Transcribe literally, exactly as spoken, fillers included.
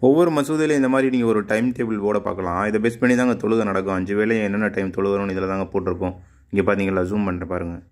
ஒவ்வொரு மசூதியிலையும் இந்த மாதிரி நீங்கள் ஒரு டைம் டேபிள் போர்டை பார்க்கலாம். இதை பேஸ் பண்ணி தாங்க தொழுகை நடக்கும். அஞ்சு வேளையும் என்னென்ன டைம் தொழுகிறோன்னு இதில் தாங்க போட்டிருக்கோம். இங்கே பார்த்தீங்களா, ஜூம் பண்ணிட்டு பாருங்கள்.